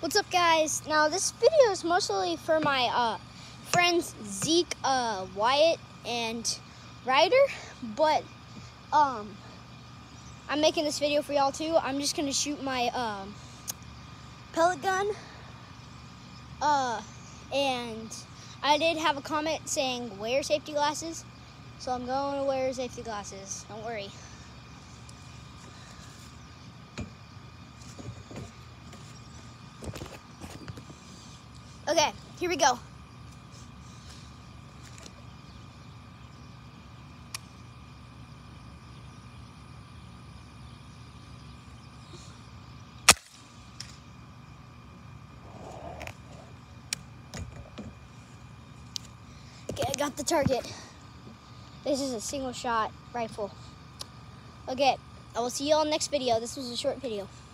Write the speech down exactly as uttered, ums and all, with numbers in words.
What's up, guys? Now this video is mostly for my uh, friends Zeke, uh, Wyatt, and Ryder, but um, I'm making this video for y'all too. I'm just gonna shoot my um, pellet gun, uh, and I did have a comment saying wear safety glasses, so I'm going to wear safety glasses. Don't worry. Okay, here we go. Okay, I got the target. This is a single shot rifle. Okay, I will see you all next video. This was a short video.